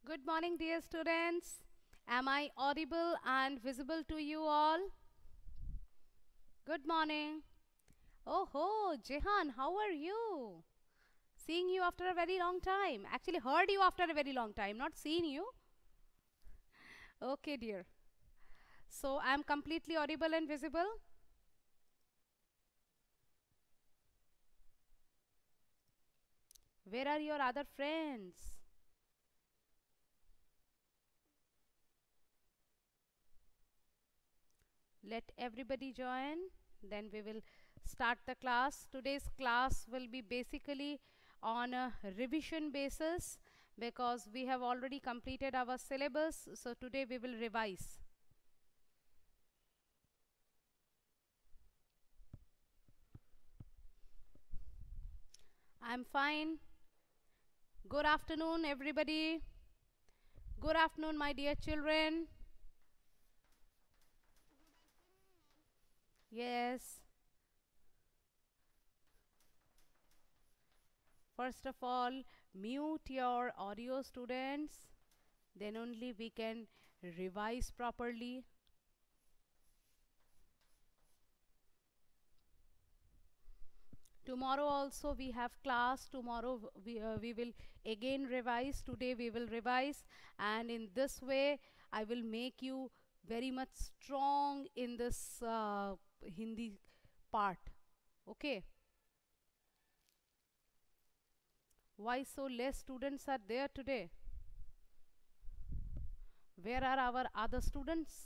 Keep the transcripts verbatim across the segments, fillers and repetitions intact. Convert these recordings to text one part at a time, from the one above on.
Good morning, dear students. Am I audible and visible to you all? Good morning. Oh ho, Jehan, how are you? Seeing you after a very long time. Actually, heard you after a very long time, not seen you. Okay, dear. So, I am completely audible and visible. Where are your other friends? Let everybody join. Then we will start the class. Today's class will be basically on a revision basis because we have already completed our syllabus. So today we will revise. I'm fine. Good afternoon, everybody. Good afternoon, my dear children. Yes. First of all, mute your audio, students. Then only we can revise properly. Tomorrow also we have class. Tomorrow we, uh, we will again revise. Today we will revise, and in this way I will make you very much strong in this uh, Hindi part. Okay. Why so less students are there today? Where are our other students?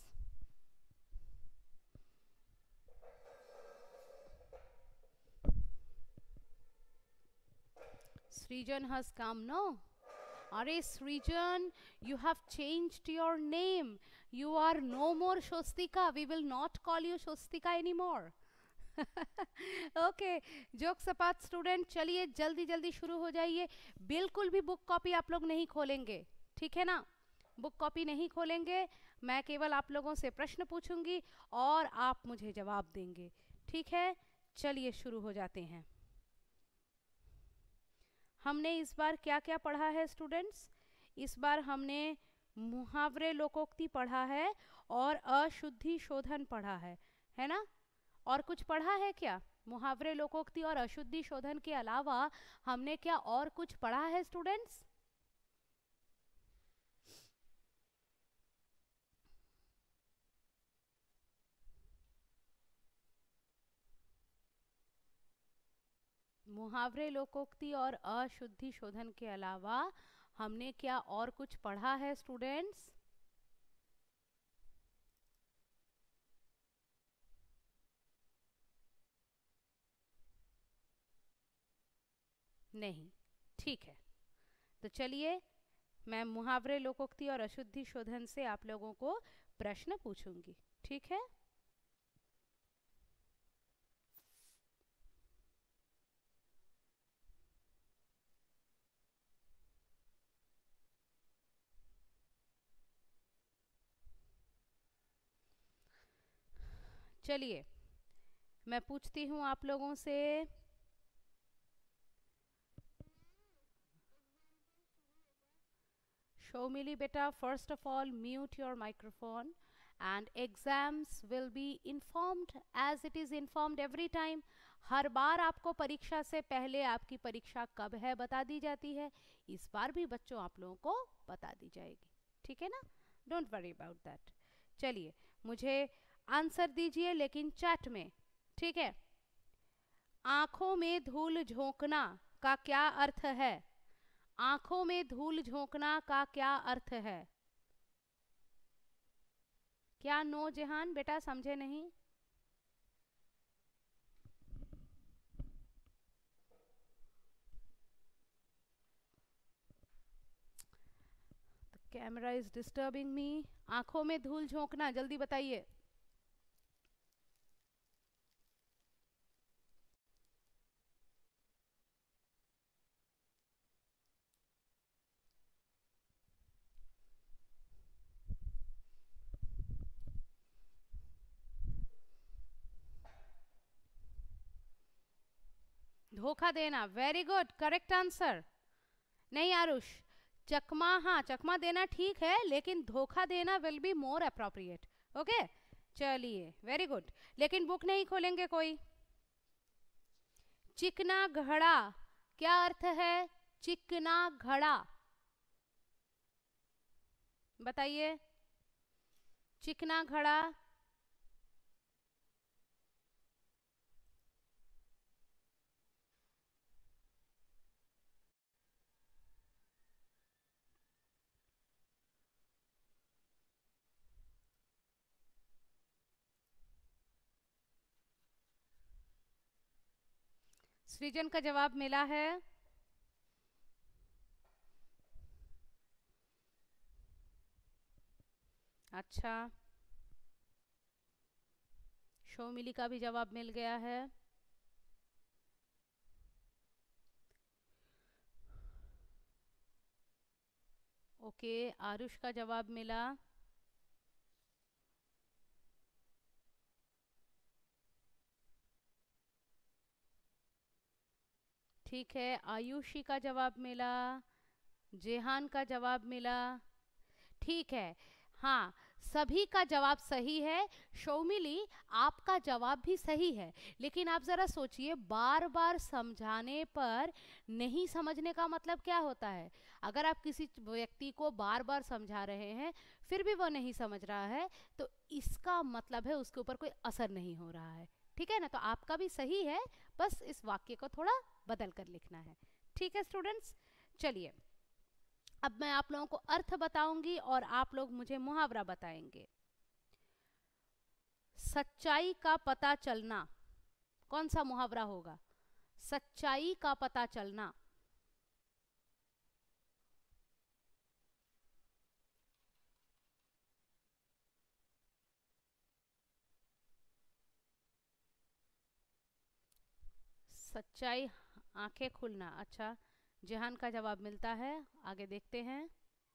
Srijan has come, no? Are Srijan, you have changed your name. You are no more Shostika. We will not call you Shostika anymore. Okay joke सपाट student, चलिए जल्दी जल्दी शुरू हो जाइए. बिल्कुल भी book copy आप लोग नहीं खोलेंगे, ठीक है ना? बुक कॉपी नहीं खोलेंगे. मैं केवल आप लोगों से प्रश्न पूछूंगी और आप मुझे जवाब देंगे, ठीक है? चलिए शुरू हो जाते हैं. हमने इस बार क्या क्या पढ़ा है स्टूडेंट्स? इस बार हमने मुहावरे लोकोक्ति पढ़ा है और अशुद्धि शोधन पढ़ा है, है ना? और कुछ पढ़ा है क्या? मुहावरे लोकोक्ति और अशुद्धि शोधन के अलावा हमने क्या और कुछ पढ़ा है स्टूडेंट्स? मुहावरे लोकोक्ति और अशुद्धि शोधन के अलावा हमने क्या और कुछ पढ़ा है स्टूडेंट्स? नहीं, ठीक है. तो चलिए मैं मुहावरे लोकोक्ति और अशुद्धि शोधन से आप लोगों को प्रश्न पूछूंगी, ठीक है? चलिए मैं पूछती हूँ आप लोगों से. Shomili beta, first of all mute your microphone and exams will be informed as it is informed every time. हर बार आपको परीक्षा से पहले आपकी परीक्षा कब है बता दी जाती है. इस बार भी बच्चों आप लोगों को बता दी जाएगी, ठीक है ना? Don't worry about that. चलिए मुझे आंसर दीजिए लेकिन चैट में, ठीक है? आंखों में धूल झोंकना का क्या अर्थ है? आंखों में धूल झोंकना का क्या अर्थ है? क्या नो जहान बेटा समझे नहीं? Camera is disturbing me. आंखों में धूल झोंकना, जल्दी बताइए. धोखा देना. Very good, correct answer. नहीं आरुष, चकमा, हाँ चकमा देना ठीक है, लेकिन धोखा देना will be more appropriate. Okay चलिए वेरी गुड। लेकिन बुक नहीं खोलेंगे कोई। चिकना घड़ा, क्या अर्थ है चिकना घड़ा, बताइए। चिकना घड़ा, सृजन का जवाब मिला है। अच्छा, शौमिली का भी जवाब मिल गया है। ओके, आरुष का जवाब मिला। ठीक है, आयुषी का जवाब मिला, जेहान का जवाब मिला। ठीक है, हाँ सभी का जवाब सही है। शौमिली आपका जवाब भी सही है, लेकिन आप जरा सोचिए, बार बार समझाने पर नहीं समझने का मतलब क्या होता है। अगर आप किसी व्यक्ति को बार बार समझा रहे हैं फिर भी वो नहीं समझ रहा है, तो इसका मतलब है उसके ऊपर कोई असर नहीं हो रहा है। ठीक है ना, तो आपका भी सही है, बस इस वाक्य को थोड़ा बदल कर लिखना है। ठीक है स्टूडेंट्स, चलिए अब मैं आप लोगों को अर्थ बताऊंगी और आप लोग मुझे मुहावरा बताएंगे। सच्चाई का पता चलना, कौन सा मुहावरा होगा? सच्चाई का पता चलना। सच्चाई, आंखें खुलना। अच्छा, जहान का जवाब मिलता है, आगे देखते हैं।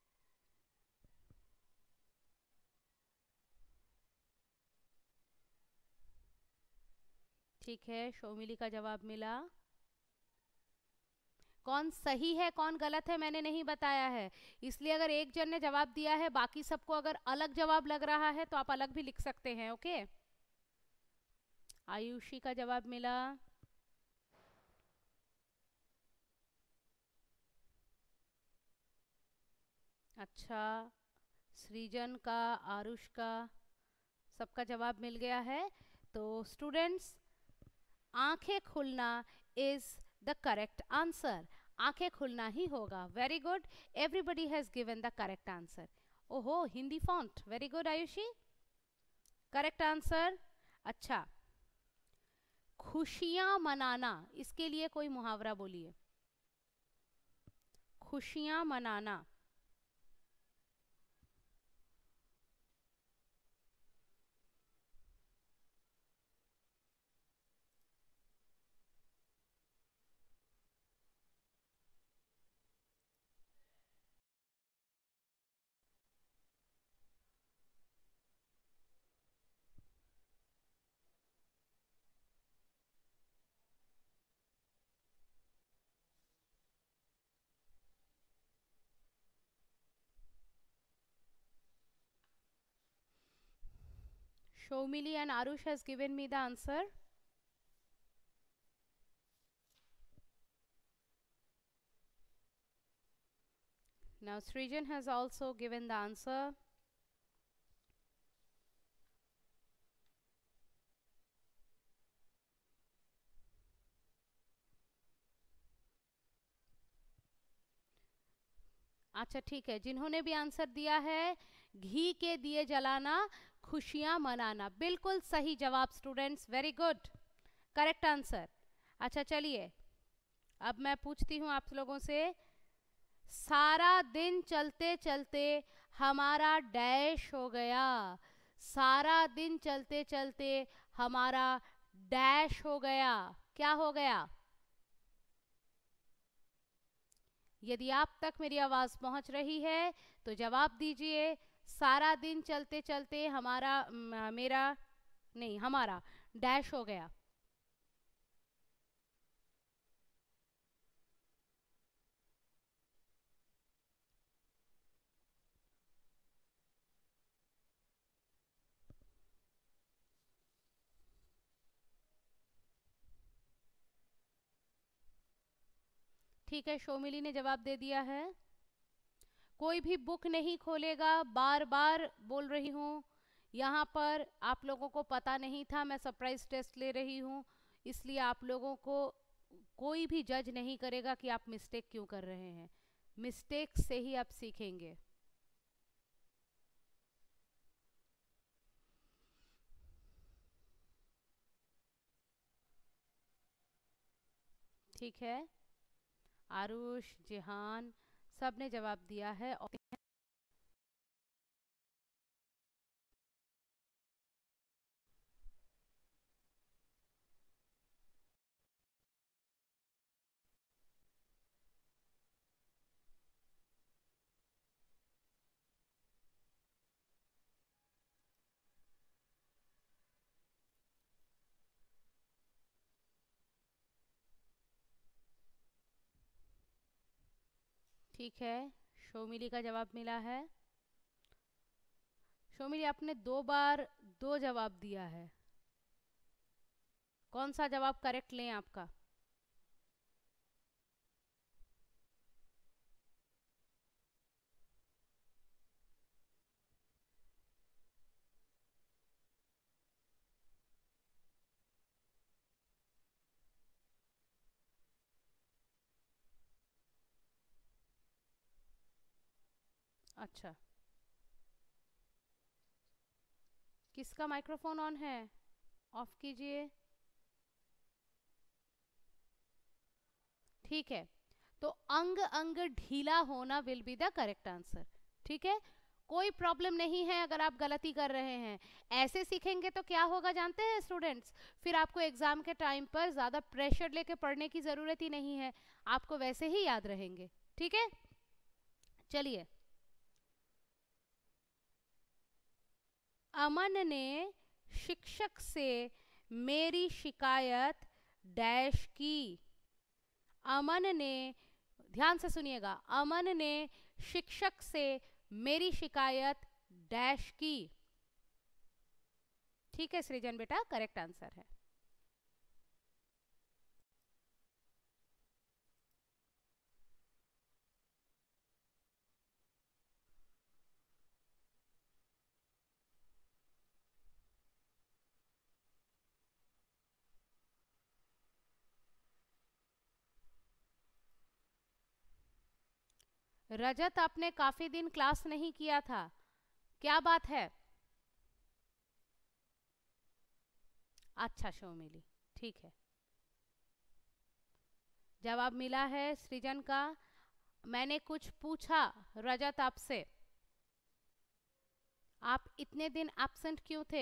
ठीक है, शौमिली का जवाब मिला। कौन सही है कौन गलत है मैंने नहीं बताया है, इसलिए अगर एक जन ने जवाब दिया है, बाकी सबको अगर अलग जवाब लग रहा है तो आप अलग भी लिख सकते हैं। ओके, आयुषी का जवाब मिला। अच्छा, सृजन का, आरुष का, सबका जवाब मिल गया है। तो स्टूडेंट्स, आंखें खुलना इज द करेक्ट आंसर। आंखें खुलना ही होगा। Very good, everybody has given the correct answer. ओहो, Hindi font, very good Ayushi, correct answer. अच्छा, खुशियां मनाना, इसके लिए कोई मुहावरा बोलिए। खुशियां मनाना, Shomili and Arush has given me the answer. Now Srijan has also given the answer. अच्छा ठीक है, जिन्होंने भी आंसर दिया है, घी के दिए जलाना, खुशियां मनाना, बिल्कुल सही जवाब students, very good, correct answer. अच्छा चलिए, अब मैं पूछती हूँ आप लोगों से, सारा दिन चलते चलते हमारा डैश हो गया। सारा दिन चलते चलते हमारा डैश हो गया, क्या हो गया? यदि आप तक मेरी आवाज पहुंच रही है तो जवाब दीजिए। सारा दिन चलते चलते हमारा, मेरा नहीं, हमारा डैश हो गया। ठीक है, शोमिली ने जवाब दे दिया है। कोई भी बुक नहीं खोलेगा, बार बार बोल रही हूँ। यहाँ पर आप लोगों को पता नहीं था, मैं सरप्राइज टेस्ट ले रही हूँ, इसलिए आप लोगों को कोई भी जज नहीं करेगा कि आप मिस्टेक क्यों कर रहे हैं। मिस्टेक से ही आप सीखेंगे। ठीक है, आरुष, जिहान, सब ने जवाब दिया है। और ठीक है, शोमिली का जवाब मिला है। शोमिली, आपने दो बार दो जवाब दिया है, कौन सा जवाब करेक्ट लें आपका? अच्छा, किसका माइक्रोफोन ऑन है? ऑफ कीजिए। ठीक है, तो अंग अंग ढीला होना will be the correct answer. ठीक है, कोई प्रॉब्लम नहीं है अगर आप गलती कर रहे हैं। ऐसे सीखेंगे तो क्या होगा जानते हैं स्टूडेंट्स? फिर आपको एग्जाम के टाइम पर ज्यादा प्रेशर लेके पढ़ने की जरूरत ही नहीं है, आपको वैसे ही याद रहेंगे। ठीक है, चलिए। अमन ने शिक्षक से मेरी शिकायत डैश की। अमन ने, ध्यान से सुनिएगा, अमन ने शिक्षक से मेरी शिकायत डैश की। ठीक है सृजन बेटा, करेक्ट आंसर है। रजत, आपने काफी दिन क्लास नहीं किया था, क्या बात है? अच्छा शोमिली, ठीक है, जवाब मिला है सृजन का। मैंने कुछ पूछा रजत आपसे, आप इतने दिन एब्सेंट क्यों थे?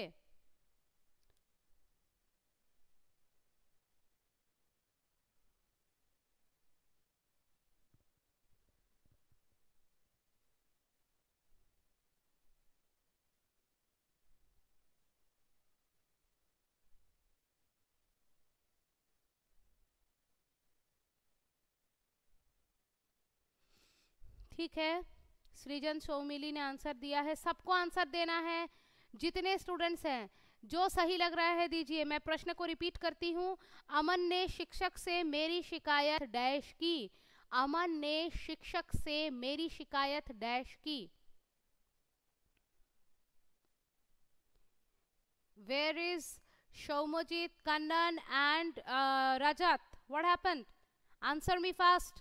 ठीक है, सृजन शोमिली ने आंसर दिया है। सबको आंसर देना है, जितने स्टूडेंट्स हैं, जो सही लग रहा है दीजिए। मैं प्रश्न को रिपीट करती हूँ। अमन ने शिक्षक से मेरी शिकायत डैश की। अमन ने शिक्षक से मेरी शिकायत डैश की। Where is Shomojit, Kannan and uh, Rajat? What happened? Answer me fast.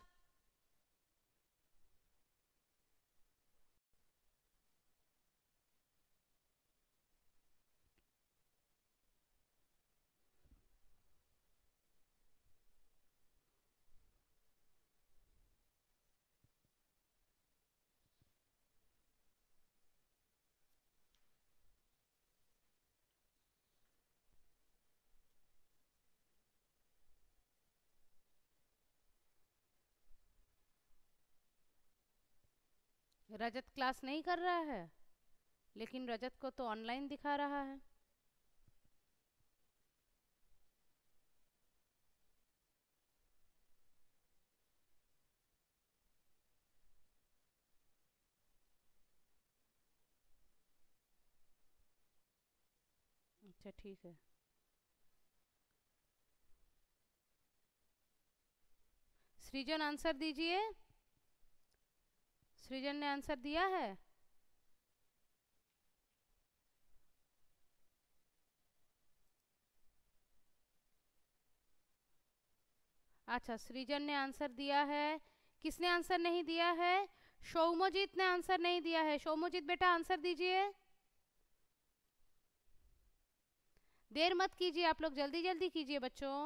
Rajat class नहीं कर रहा है, लेकिन रजत को तो ऑनलाइन दिखा रहा है। अच्छा ठीक है, सृजन आंसर दीजिए। सृजन ने आंसर दिया है? अच्छा, सृजन ने आंसर दिया है। किसने आंसर नहीं दिया है? शौमोजीत ने आंसर नहीं दिया है। शौमोजीत बेटा आंसर दीजिए, देर मत कीजिए, आप लोग जल्दी जल्दी कीजिए बच्चों।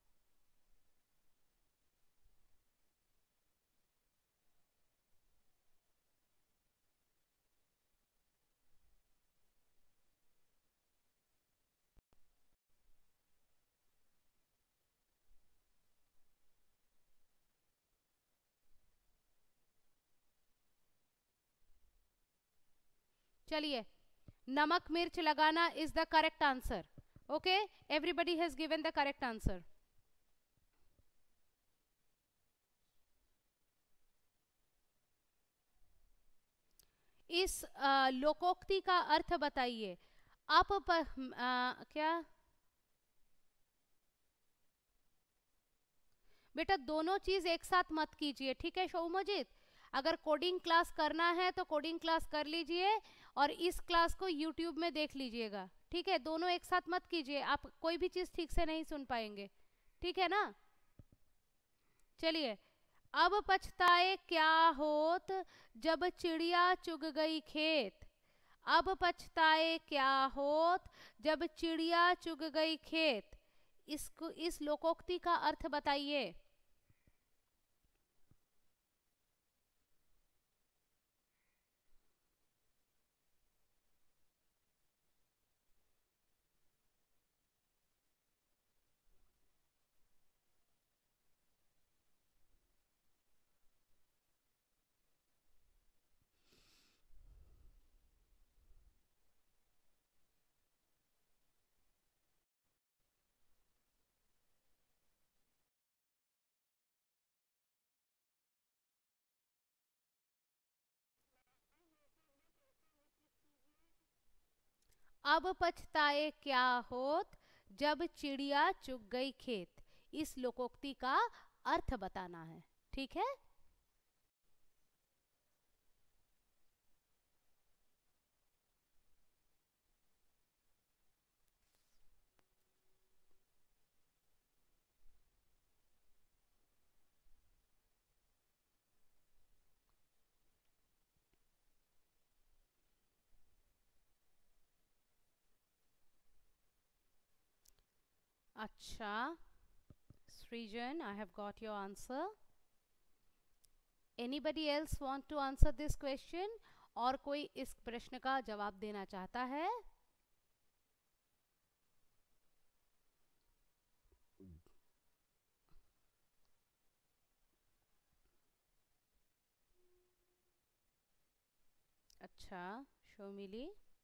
चलिए, नमक मिर्च लगाना is the correct answer. Okay, everybody has given the correct answer. इस आ, लोकोक्ति का अर्थ बताइए। आप प, आ, क्या बेटा, दोनों चीज एक साथ मत कीजिए, ठीक है शौमोजित? अगर कोडिंग क्लास करना है तो कोडिंग क्लास कर लीजिए और इस क्लास को यूट्यूब में देख लीजिएगा, ठीक है? दोनों एक साथ मत कीजिए, आप कोई भी चीज ठीक से नहीं सुन पाएंगे, ठीक है ना? चलिए, अब पछताए क्या होत जब चिड़िया चुग गई खेत। अब पछताए क्या होत जब चिड़िया चुग गई खेत। इसको, इस लोकोक्ति का अर्थ बताइए। अब पछताए क्या होत जब चिड़िया चुग गई खेत। इस लोकोक्ति का अर्थ बताना है, ठीक है? अच्छा, Srijan, I have got your answer. Anybody else want to answer this question? और कोई इस प्रश्न का जवाब देना चाहता है? अच्छा, शोमिली।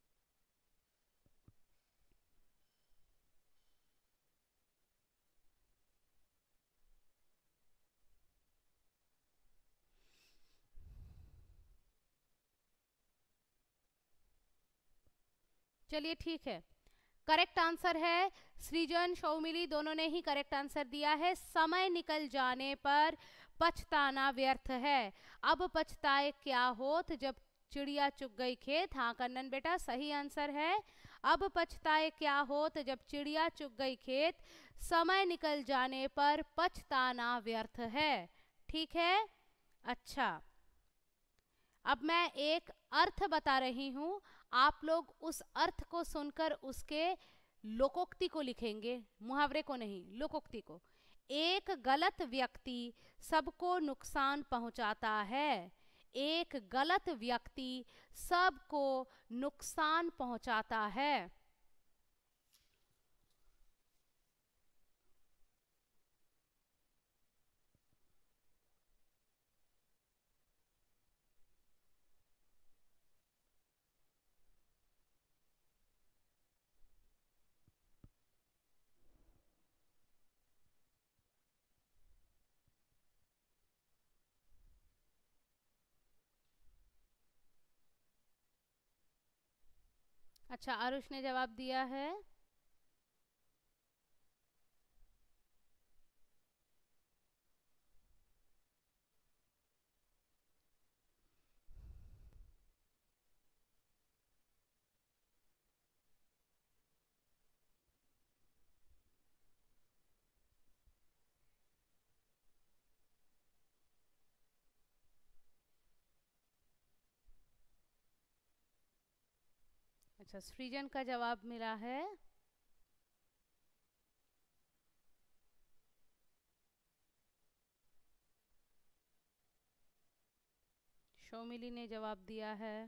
चलिए ठीक है, करेक्ट आंसर है सृजन, शौमिली दोनों ने ही करेक्ट आंसर दिया है। समय निकल जाने पर पछताना व्यर्थ है। अब पछताए क्या होत जब चिड़िया चुग गई खेत। हाँ कन्नन बेटा, सही आंसर है। अब पछताए क्या होत जब चिड़िया चुग गई खेत, समय निकल जाने पर पछताना व्यर्थ है, ठीक है? अच्छा, अब मैं एक अर्थ बता रही हूं, आप लोग उस अर्थ को सुनकर उसके लोकोक्ति को लिखेंगे, मुहावरे को नहीं, लोकोक्ति को। एक गलत व्यक्ति सबको नुकसान पहुंचाता है। एक गलत व्यक्ति सबको नुकसान पहुंचाता है। अच्छा, आरुष ने जवाब दिया है। अच्छा, सृजन का जवाब मिला है शौमिली ने जवाब दिया है।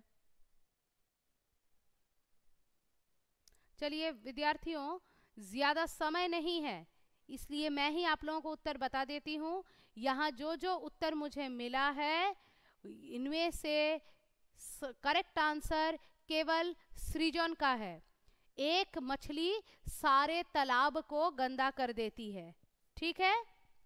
चलिए विद्यार्थियों, ज्यादा समय नहीं है, इसलिए मैं ही आप लोगों को उत्तर बता देती हूँ। यहाँ जो जो उत्तर मुझे मिला है इनमें से करेक्ट आंसर केवल सृजन का है। एक मछली सारे तालाब को गंदा कर देती है। ठीक है,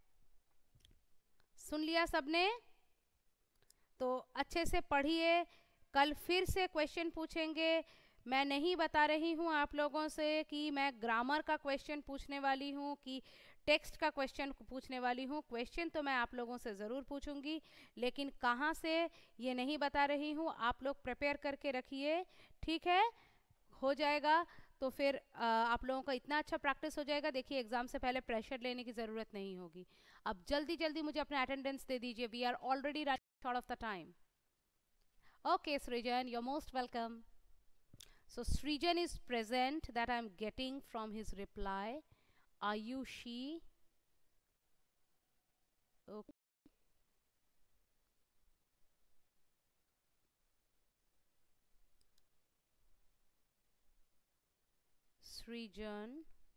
सुन लिया सबने? तो अच्छे से पढ़िए, कल फिर से क्वेश्चन पूछेंगे। मैं नहीं बता रही हूँ आप लोगों से कि मैं ग्रामर का क्वेश्चन पूछने वाली हूँ कि टेक्स्ट का क्वेश्चन पूछने वाली हूँ। क्वेश्चन तो मैं आप लोगों से ज़रूर पूछूंगी, लेकिन कहाँ से ये नहीं बता रही हूँ। आप लोग प्रिपेयर करके रखिए, ठीक है? हो जाएगा तो फिर आ, आप लोगों का इतना अच्छा प्रैक्टिस हो जाएगा। देखिए, एग्जाम से पहले प्रेशर लेने की ज़रूरत नहीं होगी। अब जल्दी जल्दी मुझे अपना अटेंडेंस दे दीजिए। We are already running short of the time. Okay Srijan, you are most welcome. So Srijan is present, that I am getting from his reply. Ayushi. Okay. Srijan.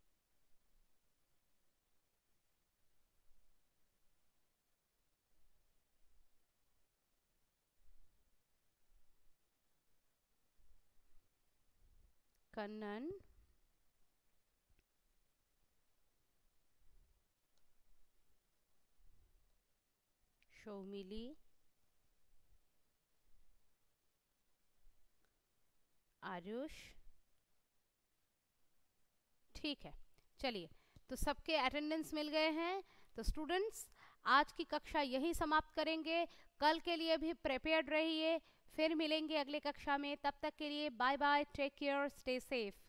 Kannan. Shaumili, Aarush. ठीक है, चलिए, तो सबके अटेंडेंस मिल गए हैं। तो स्टूडेंट्स, आज की कक्षा यही समाप्त करेंगे। कल के लिए भी प्रिपेयर्ड रहिए, फिर मिलेंगे अगले कक्षा में। तब तक के लिए bye bye, take care, stay safe.